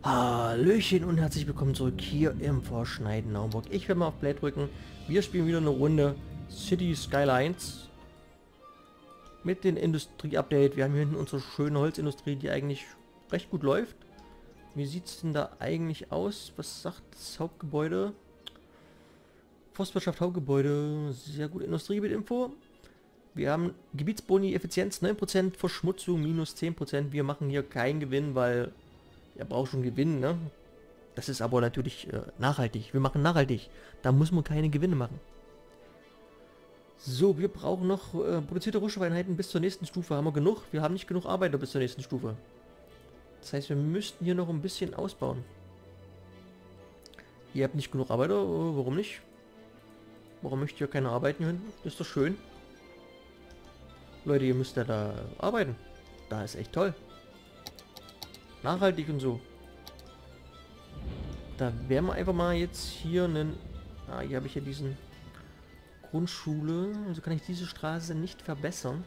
Hallöchen und herzlich willkommen zurück hier im Vorschneiden Naumburg. Ich werde mal auf Play drücken. Wir spielen wieder eine Runde City Skylines mit dem Industrie-Update. Wir haben hier hinten unsere schöne Holzindustrie, die eigentlich recht gut läuft. Wie sieht es denn da eigentlich aus? Was sagt das Hauptgebäude? Forstwirtschaft Hauptgebäude, sehr gut. Industrie mit Info. Wir haben Gebietsboni, Effizienz 9%, Verschmutzung minus 10%. Wir machen hier keinen Gewinn, weil er braucht schon Gewinn, ne? Das ist aber natürlich nachhaltig. Wir machen nachhaltig. Da muss man keine Gewinne machen. So, wir brauchen noch produzierte Rohstoffeinheiten bis zur nächsten Stufe. Haben wir genug? Wir haben nicht genug Arbeiter bis zur nächsten Stufe. Das heißt, wir müssten hier noch ein bisschen ausbauen. Ihr habt nicht genug Arbeiter? Warum nicht? Warum möchtet ihr keine arbeiten hier hinten? Das ist doch schön. Leute, ihr müsst ja da arbeiten. Da ist echt toll. Nachhaltig und so. Da werden wir einfach mal jetzt hier einen... hier habe ich ja diesen Grundschule. Also kann ich diese Straße nicht verbessern.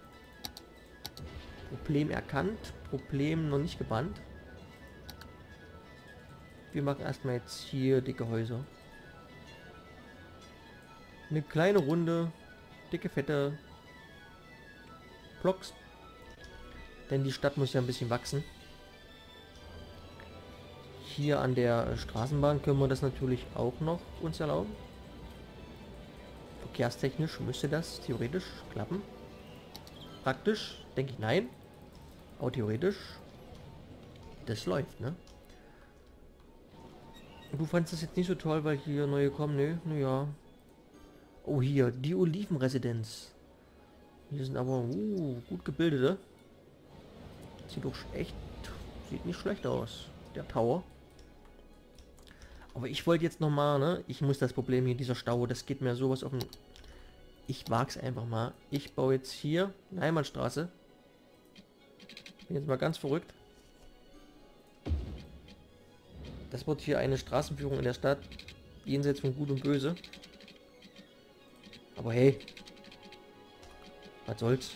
Problem erkannt. Problem noch nicht gebannt. Wir machen erstmal jetzt hier dicke Häuser. Eine kleine Runde. Dicke, fette Blocks. Denn die Stadt muss ja ein bisschen wachsen. Hier an der Straßenbahn können wir das natürlich auch noch uns erlauben. Verkehrstechnisch müsste das theoretisch klappen. Praktisch denke ich nein. Aber theoretisch, das läuft, ne? Du fandest das jetzt nicht so toll, weil hier neue kommen, ne? Naja. Oh, hier, die Olivenresidenz. Hier sind aber gut gebildete. Sieht doch echt, sieht nicht schlecht aus. Der Tower. Aber ich wollte jetzt nochmal, ne? Ich muss das Problem hier, dieser Stau, das geht mir sowas auf den... Ich wag's einfach mal. Ich baue jetzt hier eine Einbahnstraße. Bin jetzt mal ganz verrückt. Das wird hier eine Straßenführung in der Stadt. Jenseits von Gut und Böse. Aber hey. Was soll's?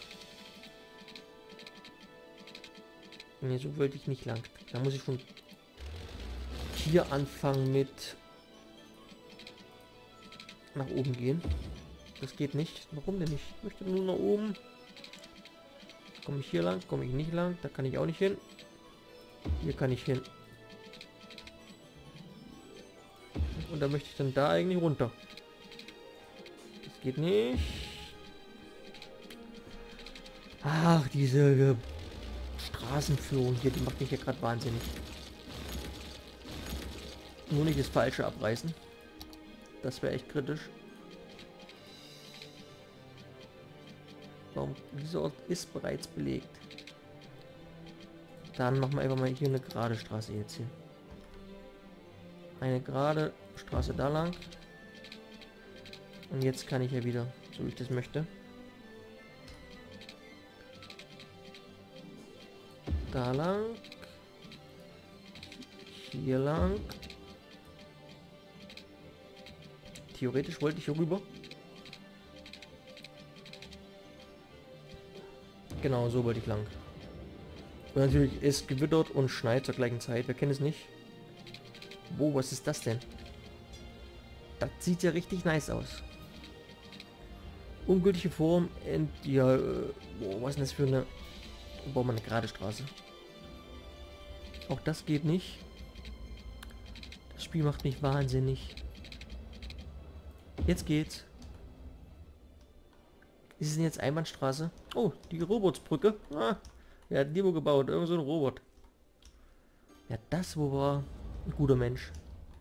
Ne, so wollte ich nicht lang. Da muss ich schon hier anfangen mit nach oben gehen. Das geht nicht. Warum denn nicht? Ich möchte nur nach oben. Komme ich hier lang? Komme ich nicht lang? Da kann ich auch nicht hin. Hier kann ich hin. Und da möchte ich dann da eigentlich runter. Das geht nicht. Ach, diese Straßenführung hier, die macht mich ja gerade wahnsinnig. Nur nicht das Falsche abreißen. Das wäre echt kritisch. Warum? Dieser Ort ist bereits belegt. Dann machen wir einfach mal hier eine gerade Straße jetzt hin. Eine gerade Straße da lang. Und jetzt kann ich ja wieder, so wie ich das möchte. Da lang. Hier lang. Theoretisch wollte ich hier rüber. Genau, so wollte ich lang. Und natürlich ist gewittert und schneit zur gleichen Zeit. Wer kennt es nicht? Wo, was ist das denn? Das sieht ja richtig nice aus. Ungültige Form. Ja, was ist denn das für eine... Bauen wir eine gerade Straße. Auch das geht nicht. Das Spiel macht mich wahnsinnig. Jetzt geht's. Ist es denn jetzt Einbahnstraße? Oh, die Robotsbrücke. Wer hat die wo gebaut? Irgend so ein Robot. Ja, das wo war ein guter Mensch.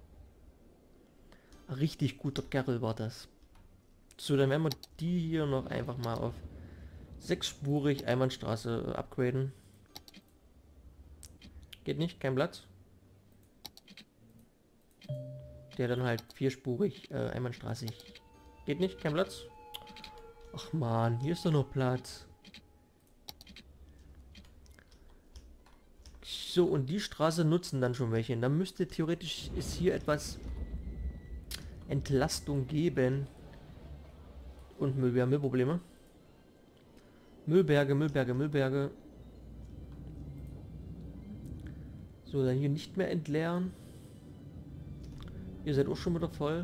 Ein richtig guter Kerl war das. So, dann werden wir die hier noch einfach mal auf 6-spurig Einbahnstraße upgraden. Geht nicht, kein Platz. Der dann halt 4-spurig Einbahnstraße. Geht nicht, kein Platz. Ach man, hier ist doch noch Platz. So, und die Straße nutzen dann schon welche. Dann müsste theoretisch ist hier etwas Entlastung geben. Und wir haben Müllprobleme. Müllberge, Müllberge, Müllberge. So, dann hier nicht mehr entleeren. Ihr seid auch schon wieder voll.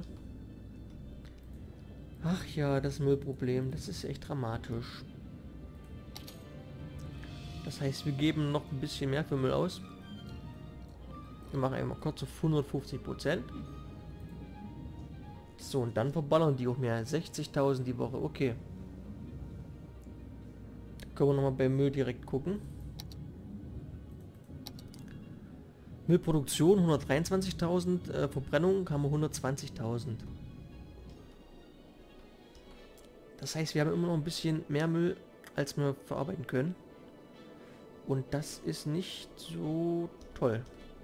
Ach ja, das Müllproblem, das ist echt dramatisch. Das heißt, wir geben noch ein bisschen mehr für Müll aus. Wir machen einmal kurz auf 150%. So, und dann verballern die auch mehr. 60.000 die Woche, okay. Da können wir nochmal beim Müll direkt gucken. Müllproduktion 123.000, Verbrennung haben wir 120.000. Das heißt, wir haben immer noch ein bisschen mehr Müll, als wir verarbeiten können. Und das ist nicht so toll.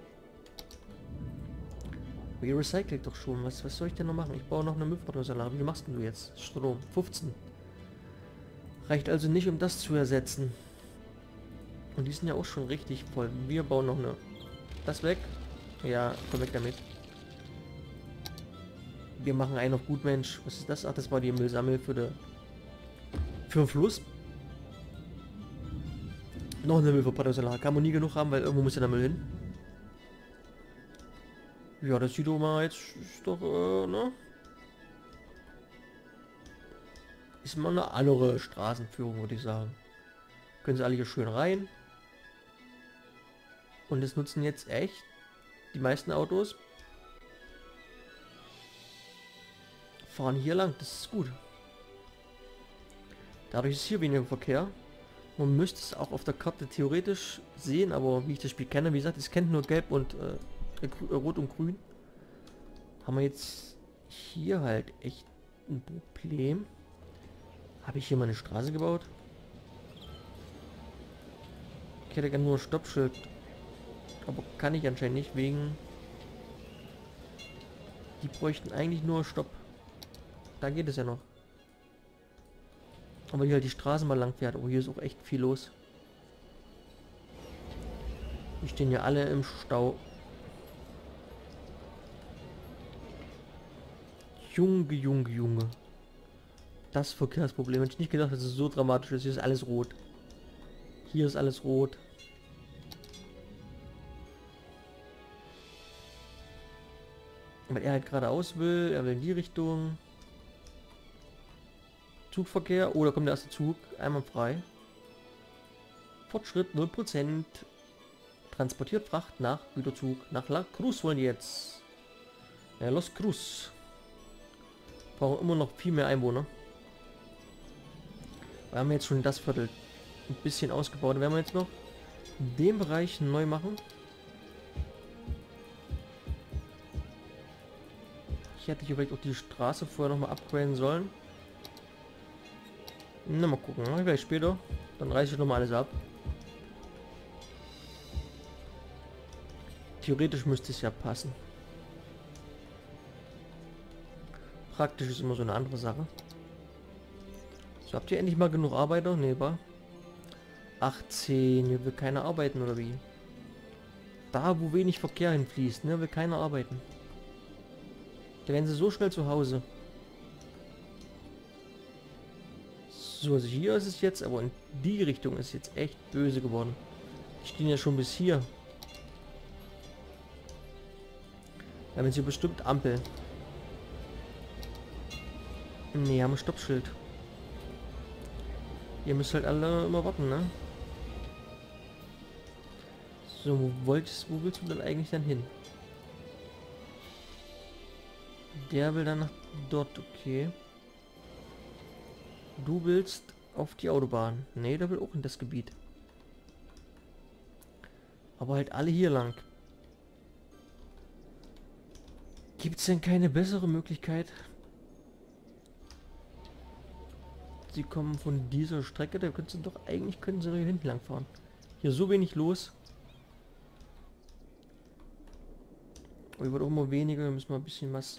Aber ihr recycelt doch schon. Was soll ich denn noch machen? Ich baue noch eine Müllverbrennungsanlage. Wie machst denn du jetzt? Strom. 15. Reicht also nicht, um das zu ersetzen. Und die sind ja auch schon richtig voll. Wir bauen noch eine. Das weg. Ja, komm weg damit. Wir machen einen auf Gutmensch. Was ist das? Ach, das war die Müllsammel für den Fluss. Noch eine Müllverbrennungsanlage. Kann man nie genug haben, weil irgendwo muss ja der Müll hin. Ja, das sieht doch mal jetzt, ist doch, ne? Ist mal eine andere Straßenführung, würde ich sagen. Können sie alle hier schön rein. Und das nutzen jetzt echt die meisten Autos. Fahren hier lang, das ist gut. Dadurch ist hier weniger Verkehr. Man müsste es auch auf der Karte theoretisch sehen, aber wie ich das Spiel kenne, wie gesagt, es kennt nur Gelb und Rot und Grün. Haben wir jetzt hier halt echt ein Problem. Habe ich hier mal eine Straße gebaut? Ich hätte gerne nur ein Stoppschild. Aber kann ich anscheinend nicht, wegen... Die bräuchten eigentlich nur Stopp. Da geht es ja noch. Aber hier halt die Straße mal lang fährt. Oh, hier ist auch echt viel los. Die stehen ja alle im Stau. Junge, Junge, Junge. Das Verkehrsproblem. Hätte ich nicht gedacht, dass es so dramatisch ist. Hier ist alles rot. Hier ist alles rot. Weil er halt geradeaus will. Er will in die Richtung. Zugverkehr. Oh, da kommt der erste Zug. Einmal frei. Fortschritt 0%. Transportiert Fracht nach Güterzug. Nach La Cruz wollen die jetzt. Ja, Los Cruz. Brauchen immer noch viel mehr Einwohner. Wir haben jetzt schon das Viertel ein bisschen ausgebaut. Werden wir jetzt noch den Bereich neu machen. Ich hätte hier vielleicht auch die Straße vorher noch mal upgraden sollen. Na, mal gucken. Vielleicht später. Dann reiße ich noch mal alles ab. Theoretisch müsste es ja passen. Praktisch ist immer so eine andere Sache. So, habt ihr endlich mal genug Arbeiter? Nee, war 18. Hier will keiner arbeiten, oder wie? Da, wo wenig Verkehr hinfließt, ne, will keiner arbeiten. Da werden sie so schnell zu Hause. So, also hier ist es jetzt, aber in die Richtung ist jetzt echt böse geworden. Die stehen ja schon bis hier. Da haben sie bestimmt Ampel. Nee, haben ein Stoppschild. Ihr müsst halt alle immer warten, ne? So, wo willst du denn eigentlich dann hin? Der will dann nach dort, okay. Du willst auf die Autobahn. Ne, der will auch in das Gebiet. Aber halt alle hier lang. Gibt es denn keine bessere Möglichkeit? Sie kommen von dieser Strecke, da können sie doch eigentlich hier hinten lang fahren. Hier so wenig los. Aber hier wird auch immer weniger, wir müssen mal ein bisschen was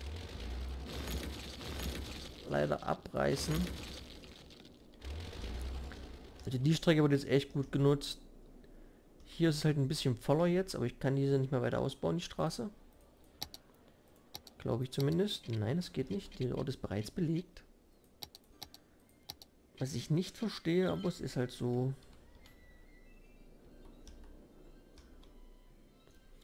leider abreißen. Also die Strecke wird jetzt echt gut genutzt. Hier ist es halt ein bisschen voller jetzt, aber ich kann diese nicht mehr weiter ausbauen, die Straße. Glaube ich zumindest. Nein, das geht nicht. Der Ort ist bereits belegt. Was ich nicht verstehe, aber es ist halt so.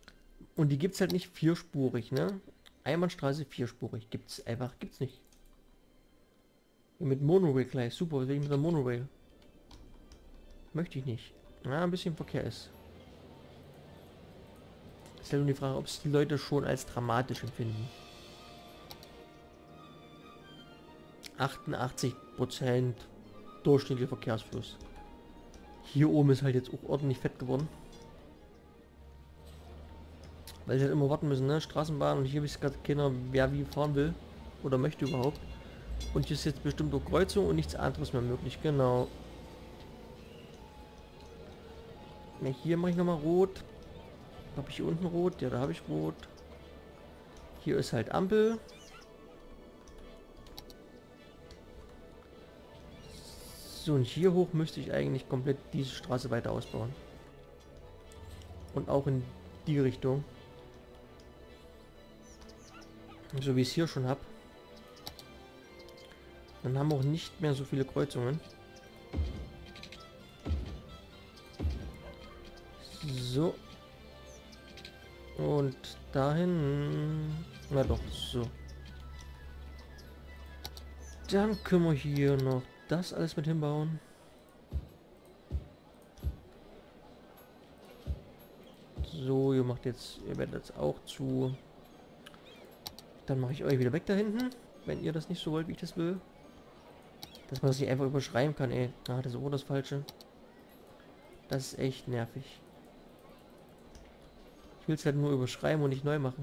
Und die gibt es halt nicht vierspurig, ne? Einbahnstraße vierspurig. Gibt's nicht. Mit Monorail gleich. Super, was will ich mit der Monorail? Möchte ich nicht. Ja, ein bisschen Verkehr ist. Ist ja nur die Frage, ob es die Leute schon als dramatisch empfinden. 88% durchschnittlicher Verkehrsfluss. Hier oben ist halt jetzt auch ordentlich fett geworden. Weil sie halt immer warten müssen, ne? Straßenbahn, und hier wisst gerade keiner, wer wie fahren will. Oder möchte überhaupt. Und hier ist jetzt bestimmt nur Kreuzung und nichts anderes mehr möglich. Genau. Ja, hier mache ich nochmal rot. Habe ich hier unten rot? Ja, da habe ich rot. Hier ist halt Ampel. So, und hier hoch müsste ich eigentlich komplett diese Straße weiter ausbauen. Und auch in die Richtung. So wie ich es hier schon habe. Dann haben wir auch nicht mehr so viele Kreuzungen. So. Und dahin... Na doch, so. Dann können wir hier noch das alles mit hinbauen. So, ihr werdet jetzt auch zu. Dann mache ich euch wieder weg da hinten, wenn ihr das nicht so wollt, wie ich das will. Dass man das nicht einfach überschreiben kann, ey. Ah, das ist auch das Falsche. Das ist echt nervig. Ich will es halt nur überschreiben und nicht neu machen.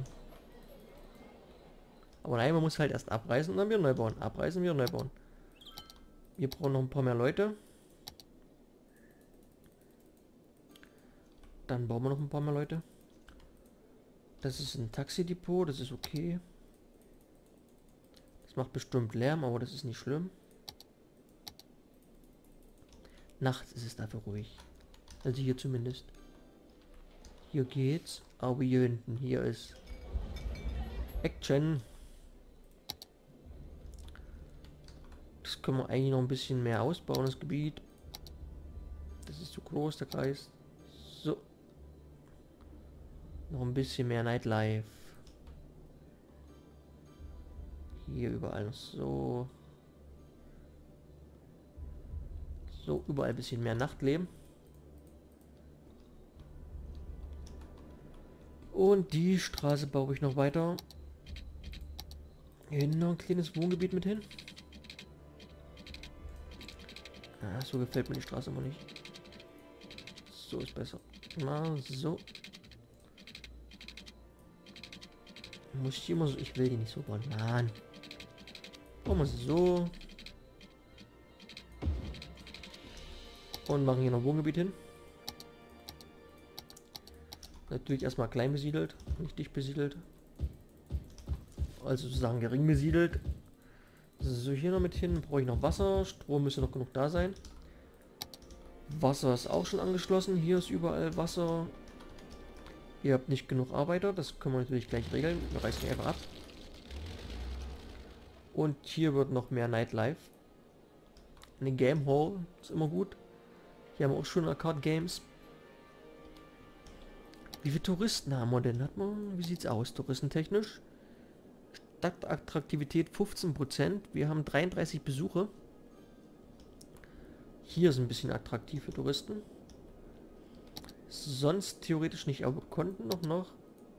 Aber nein, man muss halt erst abreißen und dann wieder neu bauen. Abreißen und wieder neu bauen. Wir brauchen noch ein paar mehr Leute. Dann bauen wir noch ein paar mehr Leute. Das ist ein Taxidepot, das ist okay. Das macht bestimmt Lärm, aber das ist nicht schlimm. Nachts ist es dafür ruhig. Also hier zumindest. Hier geht's. Aber hier hinten, hier ist Action. Das können wir eigentlich noch ein bisschen mehr ausbauen, das Gebiet. Das ist zu groß, der Kreis. So. Noch ein bisschen mehr Nightlife. Hier überall noch so. So, überall ein bisschen mehr Nachtleben. Und die Straße baue ich noch weiter. Hier hinten noch ein kleines Wohngebiet mit hin. Ah, so gefällt mir die Straße immer nicht. So ist besser. Na, so. Muss ich immer so... Ich will die nicht so bauen. Mann. Machen wir sie so. Und machen hier noch Wohngebiet hin. Natürlich erstmal klein besiedelt, nicht dicht besiedelt. Also sozusagen gering besiedelt. So, hier noch mit hin. Brauche ich noch Wasser. Strom müsste noch genug da sein. Wasser ist auch schon angeschlossen. Hier ist überall Wasser. Ihr habt nicht genug Arbeiter. Das können wir natürlich gleich regeln. Wir reißen die einfach ab. Und hier wird noch mehr Nightlife. Eine Game Hall ist immer gut. Hier haben wir auch schon Arcade Games. Wie viele Touristen haben wir denn? Wie sieht's aus, touristentechnisch? Stadtattraktivität 15%. Wir haben 33 Besucher. Hier ist ein bisschen attraktiv für Touristen. Sonst theoretisch nicht, aber wir konnten noch.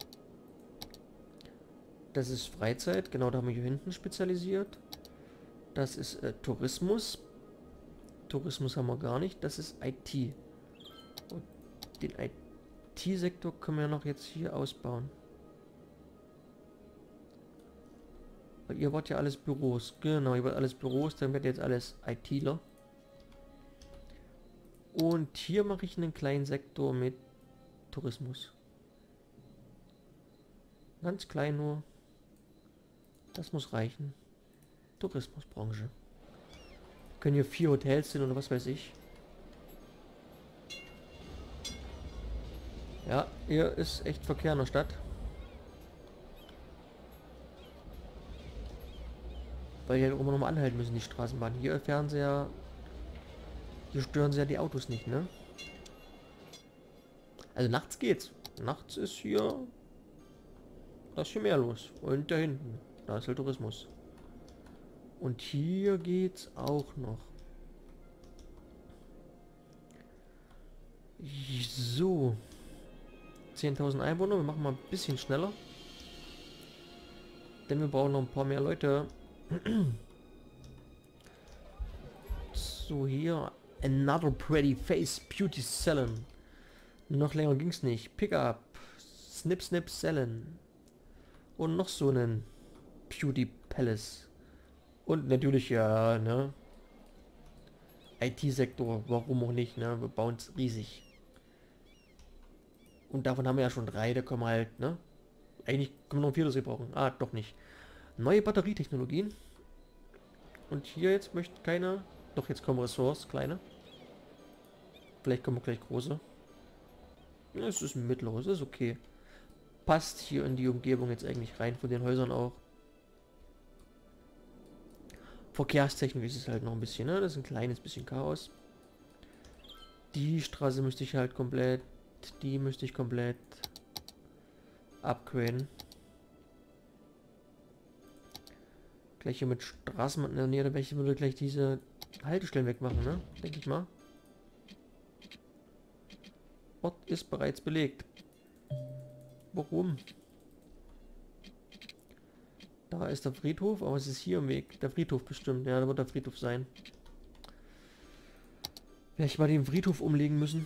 Das ist Freizeit, genau, da haben wir hier hinten spezialisiert. Das ist Tourismus. Tourismus haben wir gar nicht, das ist IT. Und den IT-Sektor können wir noch jetzt hier ausbauen. Weil ihr wart ja alles Büros. Genau, ihr wart alles Büros, dann wird jetzt alles ITler. Und hier mache ich einen kleinen Sektor mit Tourismus. Ganz klein nur. Das muss reichen. Tourismusbranche. Können hier 4 Hotels sind oder was weiß ich. Ja, hier ist echt Verkehr in der Stadt. Weil die halt immer noch mal anhalten müssen, die Straßenbahn. Hier fahren sie ja... Hier stören sie ja die Autos nicht, ne? Also nachts geht's. Nachts ist hier Da ist hier mehr los. Und da hinten. Da ist halt Tourismus. Und hier geht's auch noch. So. 10.000 Einwohner. Wir machen mal ein bisschen schneller. Denn wir brauchen noch ein paar mehr Leute. So, hier. Another pretty face. Beauty Salon. Noch länger ging's nicht. Pickup. Snip, snip, Salon. Und noch so einen Beauty Palace. Und natürlich, ja, ne? IT-Sektor. Warum auch nicht, ne? Wir bauen es riesig. Und davon haben wir ja schon 3. Da können wir halt, ne? Eigentlich können wir noch ein 4. brauchen. Ah, doch nicht. Neue Batterietechnologien. Und hier jetzt möchte keiner. Doch, jetzt kommen Ressorts, kleine. Vielleicht kommen gleich große. Ja, es ist ein mittleres, ist okay. Passt hier in die Umgebung jetzt eigentlich rein, von den Häusern auch. Verkehrstechnisch ist es halt noch ein bisschen, ne? Das ist ein kleines bisschen Chaos. Die Straße müsste ich halt komplett, die müsste ich komplett upgraden. Gleich hier mit Straßen in der Nähe, da würde gleich diese Haltestellen wegmachen, ne? Denke ich mal. Ort ist bereits belegt. Warum? Da ist der Friedhof, aber es ist hier im Weg. Der Friedhof bestimmt. Ja, da wird der Friedhof sein. Werde ich mal den Friedhof umlegen müssen.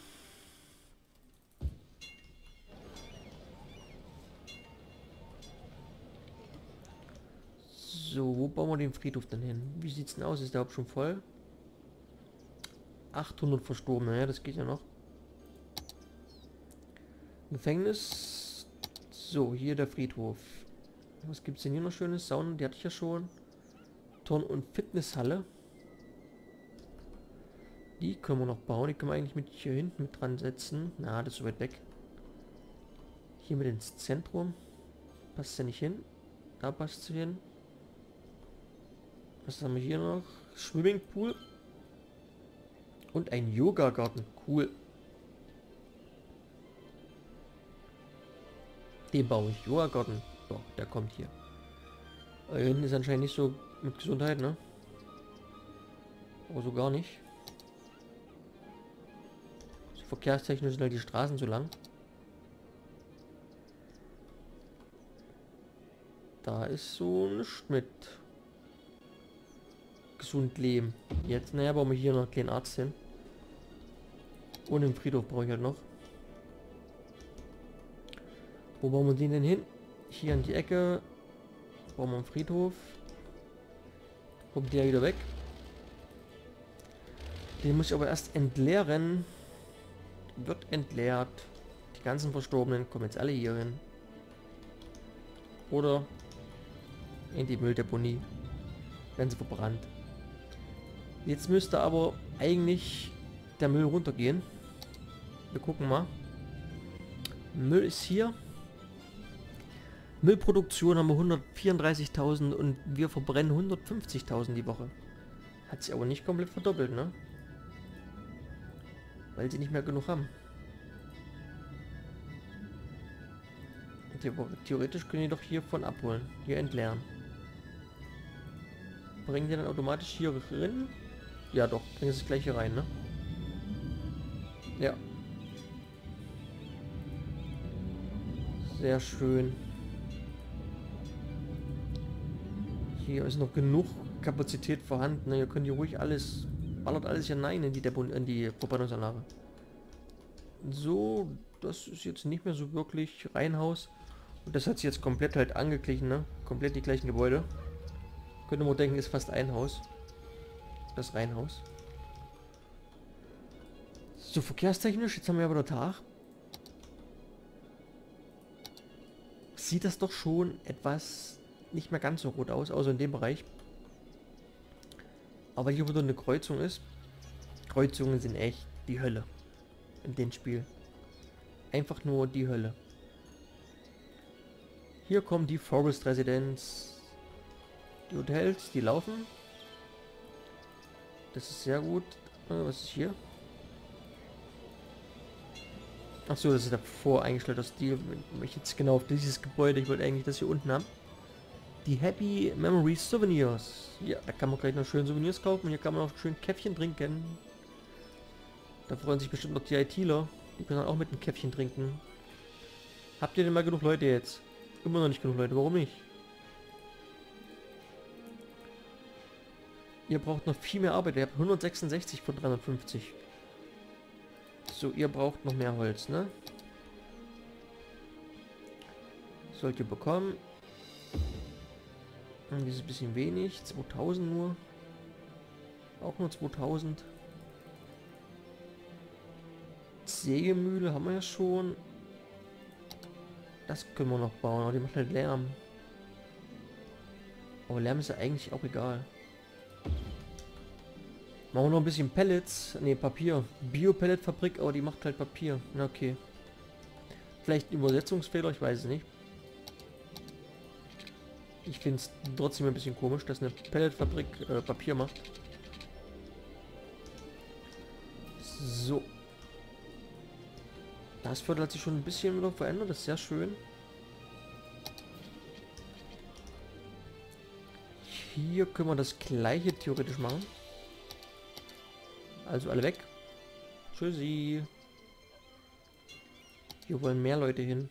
So, wo bauen wir den Friedhof denn hin? Wie sieht's denn aus? Ist der überhaupt schon voll? 800 Verstorbene, ja, das geht ja noch. Gefängnis. So, hier der Friedhof. Was gibt es denn hier noch schönes? Sauna, die hatte ich ja schon. Turn- und Fitnesshalle. Die können wir noch bauen. Die können wir eigentlich mit hier hinten mit dran setzen. Na, das ist so weit weg. Hier mit ins Zentrum. Passt ja nicht hin. Da passt sie hin. Was haben wir hier noch? Swimmingpool. Und ein Yoga-Garten. Cool. Den baue ich. Yoga-Garten. Doch, der kommt hier. Hier hinten ist anscheinend nicht so mit Gesundheit, ne? Aber so gar nicht. So verkehrstechnisch sind halt die Straßen so lang. Da ist so nichts mit gesund leben. Jetzt, naja, bauen wir hier noch einen kleinen Arzt hin. Und im Friedhof brauche ich halt noch. Wo bauen wir den denn hin? Hier an die Ecke. Bauen wir einen Friedhof. Kommt der wieder weg. Den muss ich aber erst entleeren. Wird entleert. Die ganzen Verstorbenen kommen jetzt alle hier hin. Oder in die Mülldeponie. Werden sie verbrannt. Jetzt müsste aber eigentlich der Müll runtergehen. Wir gucken mal. Müll ist hier. Müllproduktion haben wir 134.000 und wir verbrennen 150.000 die Woche. Hat sich aber nicht komplett verdoppelt, ne? Weil sie nicht mehr genug haben. Theoretisch können die doch hiervon abholen. Hier entleeren. Bringen die dann automatisch hier rein? Ja doch, bringen sie es gleich hier rein, ne? Ja. Sehr schön. Hier ist noch genug Kapazität vorhanden. Ne? Ihr könnt hier ruhig alles, ballert alles hinein in die Verbrennungsanlage. So, das ist jetzt nicht mehr so wirklich Reihenhaus. Und das hat sich jetzt komplett halt angeglichen, ne? Komplett die gleichen Gebäude. Könnte man denken, ist fast ein Haus. Das Reihenhaus. So, verkehrstechnisch, jetzt haben wir aber der Tag. Sieht das doch schon etwas nicht mehr ganz so rot aus, außer in dem Bereich. Aber hier wieder eine Kreuzung ist. Kreuzungen sind echt die Hölle in dem Spiel. Einfach nur die Hölle. Hier kommen die Forest Residence. Die Hotels, die laufen. Das ist sehr gut. Was ist hier? Achso, das ist davor eingestellt, dass die, wenn ich jetzt genau auf dieses Gebäude, ich wollte eigentlich das hier unten haben. Die Happy Memories Souvenirs. Ja, da kann man gleich noch schön Souvenirs kaufen und hier kann man auch schön Käffchen trinken. Da freuen sich bestimmt noch die ITler. Die können dann auch mit einem Käffchen trinken. Habt ihr denn mal genug Leute jetzt? Immer noch nicht genug Leute, warum nicht? Ihr braucht noch viel mehr Arbeit, ihr habt 166 von 350. So, ihr braucht noch mehr Holz, ne? Sollt ihr bekommen. Das ist ein bisschen wenig, 2000 nur. Auch nur 2000. Sägemühle haben wir ja schon. Das können wir noch bauen, aber die macht halt Lärm. Aber Lärm ist ja eigentlich auch egal. Machen wir noch ein bisschen Pellets. Ne, Papier. Bio-Pellet-Fabrik, aber die macht halt Papier. Na okay. Vielleicht ein Übersetzungsfehler, ich weiß es nicht. Ich finde es trotzdem ein bisschen komisch, dass eine Pelletfabrik Papier macht. So. Das Viertel hat sich schon ein bisschen wieder verändert, das ist sehr schön. Hier können wir das gleiche theoretisch machen. Also alle weg. Tschüssi. Hier wollen mehr Leute hin.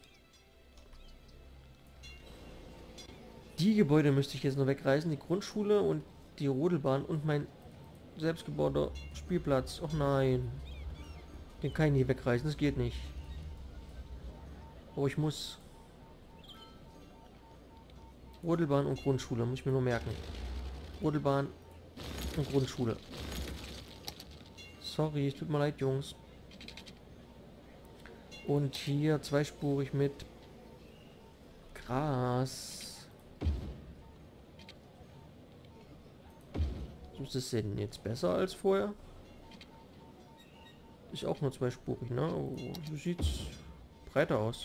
Die Gebäude müsste ich jetzt noch wegreißen. Die Grundschule und die Rodelbahn und mein selbstgebauter Spielplatz. Och nein. Den kann ich nicht wegreißen, das geht nicht. Aber ich muss... Rodelbahn und Grundschule, muss ich mir nur merken. Rodelbahn und Grundschule. Sorry, es tut mir leid, Jungs. Und hier zweispurig mit Gras. So ist es denn jetzt besser als vorher? Ist auch nur zweispurig, ne? Oh, so sieht's breiter aus.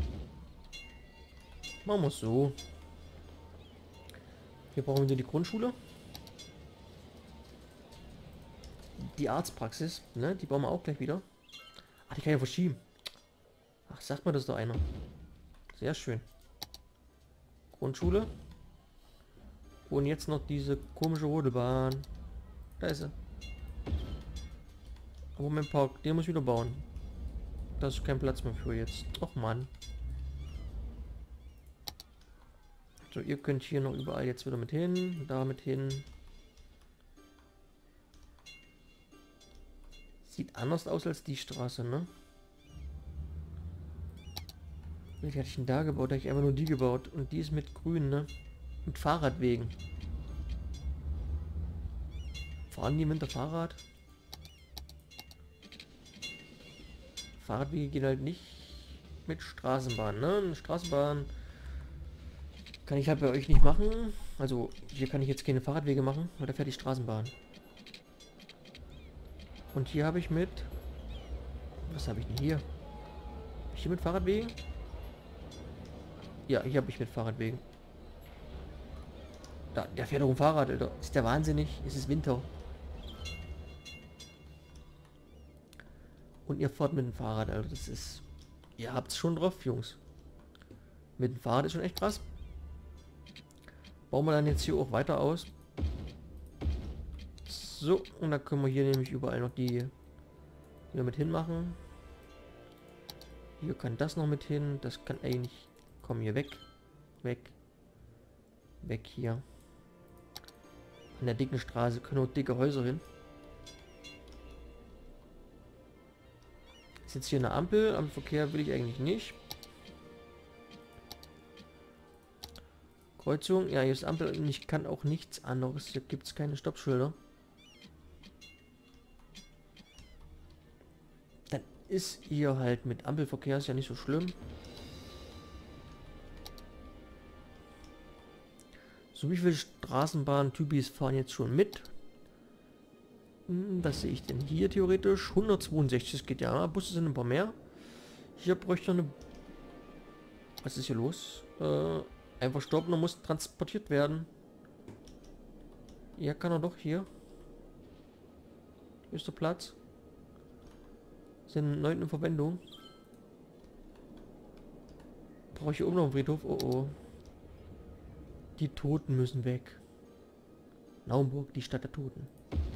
Machen wir es so. Hier brauchen wir die Grundschule. Die Arztpraxis, ne? Die bauen wir auch gleich wieder. Ach, die kann ja verschieben. Ach, sagt mir das doch einer. Sehr schön. Grundschule. Und jetzt noch diese komische Rodelbahn. Da ist sie. Aber mein Park, den muss ich wieder bauen. Da ist kein Platz mehr für jetzt. Och Mann. So, ihr könnt hier noch überall jetzt wieder mit hin. Damit hin. Sieht anders aus als die Straße, ne? Wie hatte ich denn da gebaut? Da habe ich einfach nur die gebaut. Und die ist mit grün, ne? Mit Fahrradwegen. Fahren die mit dem Fahrrad? Fahrradwege gehen halt nicht mit Straßenbahn, ne? Eine Straßenbahn kann ich halt bei euch nicht machen. Also hier kann ich jetzt keine Fahrradwege machen, weil da fährt die Straßenbahn. Und hier habe ich mit... Was habe ich denn hier? Hab ich hier mit Fahrradwegen? Ja, hier habe ich mit Fahrradwegen. Da, der fährt doch ein Fahrrad, Alter. Ist der wahnsinnig? Es ist Winter. Und ihr fahrt mit dem Fahrrad, Alter. Das ist... Ihr habt's schon drauf, Jungs. Mit dem Fahrrad ist schon echt krass. Bauen wir dann jetzt hier auch weiter aus. So, und dann können wir hier nämlich überall noch die mit hinmachen. Hier kann das noch mit hin. Das kann eigentlich... Komm hier weg. Weg. Weg hier. An der dicken Straße können auch dicke Häuser hin. Ist jetzt hier eine Ampel. Am Verkehr will ich eigentlich nicht. Kreuzung. Ja, hier ist Ampel und ich kann auch nichts anderes. Hier gibt es keine Stoppschilder. Dann ist hier halt mit Ampelverkehr ist ja nicht so schlimm. So, wie viele Straßenbahn-Typis fahren jetzt schon mit? Was sehe ich denn hier theoretisch? 162, das geht ja. Busse sind ein paar mehr. Hier bräuchte ich noch eine... Was ist hier los? Ein Verstorbener muss transportiert werden. Ja, kann er doch hier. Hier ist der Platz. Sind 9 in Verwendung. Brauche ich hier oben noch einen Friedhof? Oh oh. Die Toten müssen weg. Naumburg, die Stadt der Toten.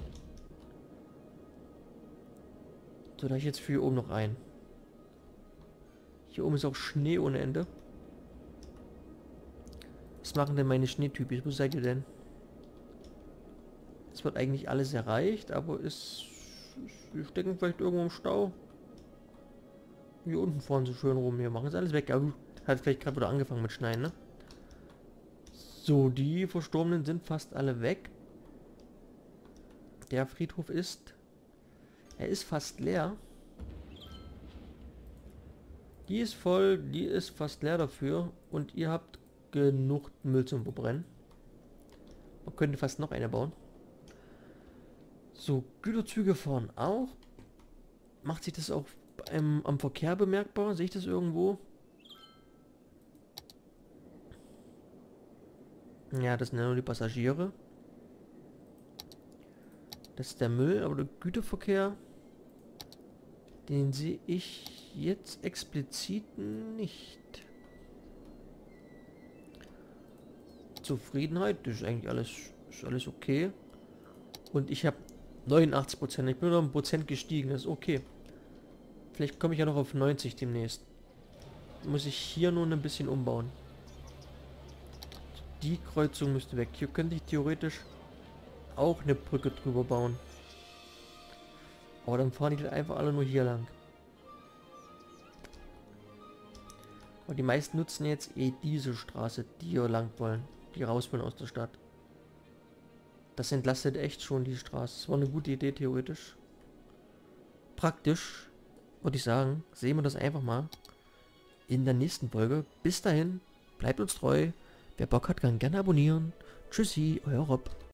So, da ich jetzt für hier oben noch ein. Hier oben ist auch Schnee ohne Ende. Was machen denn meine Schneetypen? Wo seid ihr denn? Es wird eigentlich alles erreicht, aber wir stecken vielleicht irgendwo im Stau. Hier unten fahren sie schön rum. Hier machen es alles weg. Aber hat vielleicht gerade wieder angefangen mit Schneien, ne? So, die Verstorbenen sind fast alle weg. Der Friedhof ist... Er ist fast leer. Die ist voll, die ist fast leer dafür. Und ihr habt genug Müll zum Verbrennen. Man könnte fast noch eine bauen. So, Güterzüge fahren auch. Macht sich das auch am Verkehr bemerkbar? Sehe ich das irgendwo? Ja, das sind ja nur die Passagiere. Das ist der Müll, aber der Güterverkehr, den sehe ich jetzt explizit nicht. Zufriedenheit, das ist eigentlich alles okay. Und ich habe 89%. Ich bin nur um Prozent gestiegen, das ist okay. Vielleicht komme ich ja noch auf 90 demnächst. Muss ich hier nur ein bisschen umbauen. Die Kreuzung müsste weg. Hier könnte ich theoretisch auch eine Brücke drüber bauen. Aber dann fahren die einfach alle nur hier lang. Aber die meisten nutzen jetzt eh diese Straße, die hier lang wollen. Die raus wollen aus der Stadt. Das entlastet echt schon die Straße. Das war eine gute Idee theoretisch. Praktisch, würde ich sagen, sehen wir das einfach mal in der nächsten Folge. Bis dahin, bleibt uns treu. Wer Bock hat, kann gerne abonnieren. Tschüssi, euer Rob.